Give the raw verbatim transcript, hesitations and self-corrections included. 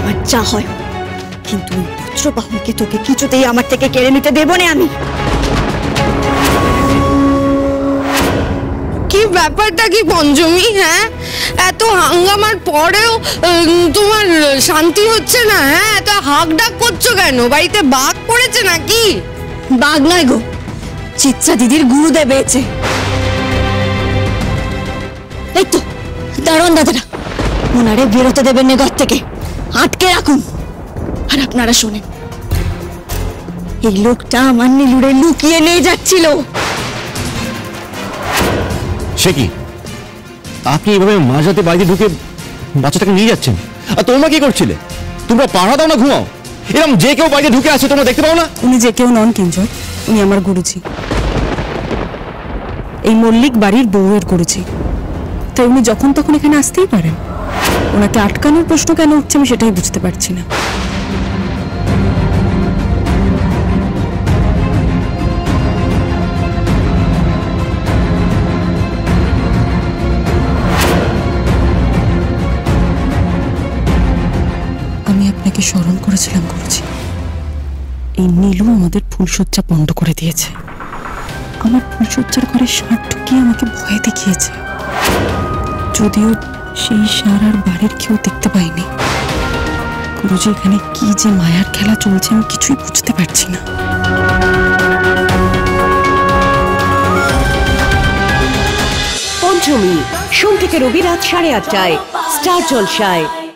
এবার যা হয়, কিন্তু ওই পুত্রবাহনকে তোকে কিছুতেই আমার থেকে কেড়ে নিতে দেব না আমি। কি ব্যাপারটা কি পঞ্চমী? হ্যাঁ, এত হাঙ্গামার পরেও তোমার শান্তি হচ্ছে না? হ্যাঁ, এত হাক ডাক করছো কেন? বাড়িতে বাঘ পড়েছে নাকি? বাঘ নয় গো, চিত্রা দিদির গুরুদেব এসেছে। এই তো দারোয়ান দাদারা, ওনারে বেরোতে দেবেন না ঘর থেকে, আটকে রাখুন। আর আপনারা শোনেন, এই লোকটা আমার নীলুরে লুকিয়ে নিয়ে যাচ্ছিল। সে কি, আপনি এভাবে মাঝরাতে বাড়িতে ঢুকে বাচ্চাটাকে নিয়ে যাচ্ছেন? আর তোমরা কি করছিলে? তোমরা পাহারা দাও না, ঘুমাও। এরকম যে কেউ বাড়িতে ঢুকে আসে তোমরা দেখতে পাও না? উনি যে কেউ নন কিঞ্জয়, উনি আমার গুরুজি, এই মল্লিক বাড়ির বউয়ের গুরুজি। তাই উনি যখন তখন এখানে আসতেই পারেন। ওনাকে আটকানোর প্রশ্ন কেন উঠছে আমি সেটাই বুঝতে পারছি না। আমি আপনাকে স্মরণ করেছিলাম গুরুজি, এই নীলু আমাদের ফুলসজ্জা বন্ধ করে দিয়েছে। আমার ফুলসজ্জার ঘরে ষাঁড় ঢুকিয়ে আমাকে ভয় দেখিয়েছে, যদিও সেই ষাঁড় আর বাড়ির কেউ দেখতে পাইনি। গুরুজি, এখানে কি যে মায়ার খেলা চলছে আমি কিছুই বুঝতে পারছি না। পঞ্চমী সোম থেকে রবি রাত সাড়ে আটটায় স্টার জলসায়।